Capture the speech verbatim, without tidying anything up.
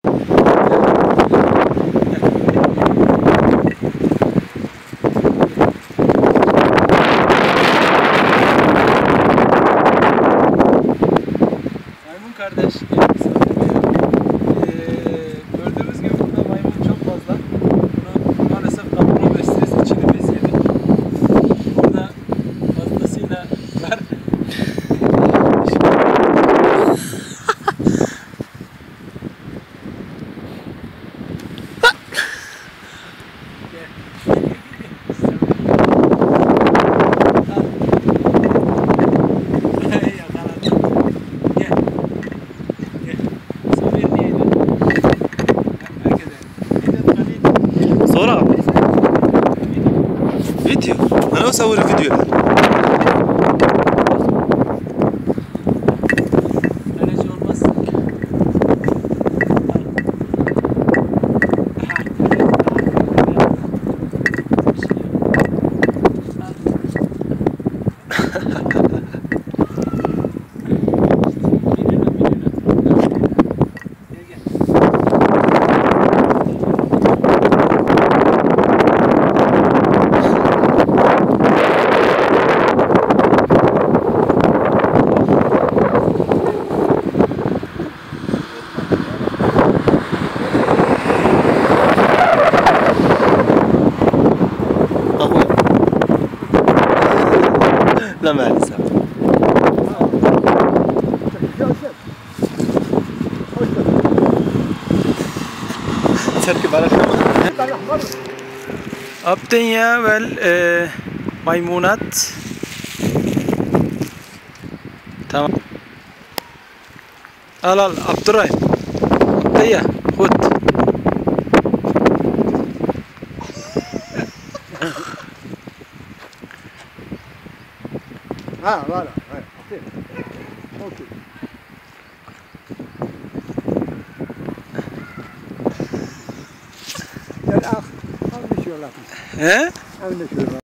Maymun kardeş. Ee, gördüğünüz gibi burada maymun çok fazla. Bunu maalesef kabuğunu besleriz, içini biz yedik. Burada fazlasıyla var. صورة فيديو انا بصور الفيديو الان Kaleci olmaz. لا ما عليه سامع تركب على الحمار الدنيا والميمونات. Tamam. Al al Abdurrahim. Abdiyya خد. ها voilà ouais ok ok الأخ أو نشوف لكم He? أو نشوف